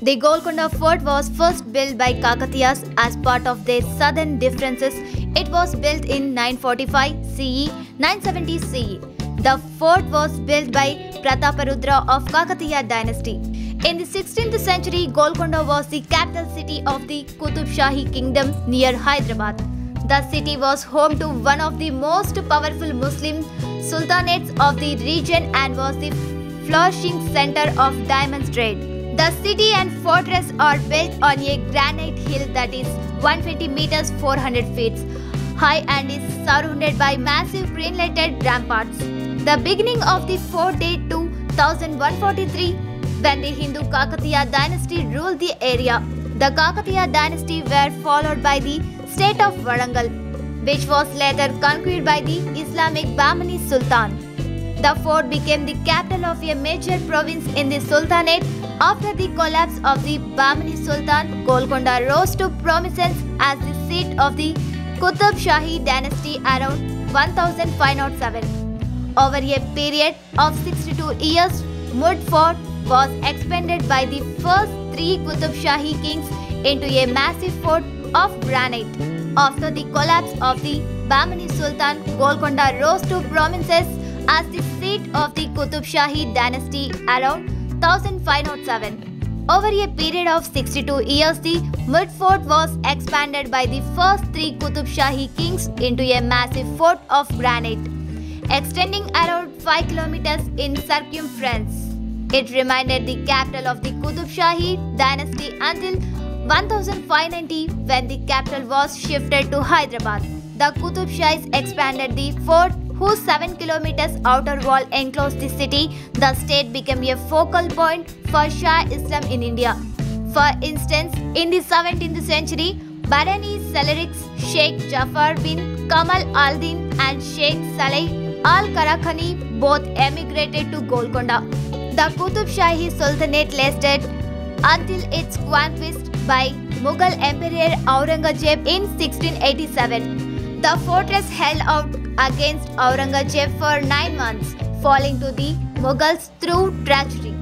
The Golconda Fort was first built by Kakatiyas as part of their southern defences. It was built in 945 CE, 970 CE. The fort was built by Prataparudra of Kakatiya dynasty. In the 16th century, Golconda was the capital city of the Qutub Shahi kingdom near Hyderabad. The city was home to one of the most powerful Muslim sultanates of the region and was the flourishing center of diamond trade. The city and fortress are built on a granite hill that is 120 meters 400 feet high and is surrounded by massive green-lighted ramparts. The beginning of the fort date to 1143 when the Hindu Kakatiya dynasty ruled the area. The Kakatiya dynasty were followed by the state of Warangal, which was later conquered by the Islamic Bahmani Sultan. The fort became the capital of a major province in the Sultanate. After the collapse of the Bahmani Sultan, Golconda rose to prominence as the seat of the Qutub Shahi dynasty around 1507. Over a period of 62 years, Mud Fort was expanded by the first three Qutub Shahi kings into a massive fort of granite. After the collapse of the Bahmani Sultan, Golconda rose to prominence as the seat of the Qutub Shahi dynasty around 1507. Over a period of 62 years, the Mud Fort was expanded by the first three Qutub Shahi kings into a massive fort of granite, extending around 5 kilometers in circumference. It remained the capital of the Qutub Shahi dynasty until 1590 when the capital was shifted to Hyderabad. The Qutub Shahis expanded the fort, whose 7 kilometers outer wall enclosed the city. The state became a focal point for Shah Islam in India. For instance, in the 17th century, Bahraini Seleucids Sheikh Jafar bin Kamal al-Din and Sheikh Saleh al-Karakhani both emigrated to Golconda. The Qutub Shahi Sultanate lasted until its conquest by Mughal Emperor Aurangzeb in 1687. The fortress held out against Aurangzeb for 9 months, falling to the Mughals through treachery.